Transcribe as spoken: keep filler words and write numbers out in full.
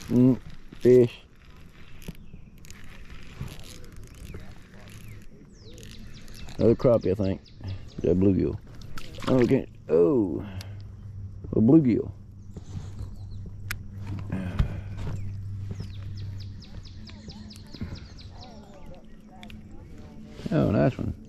Mm, fish. Another crappie, I think. That bluegill. Okay. Oh, a bluegill. Oh, nice one.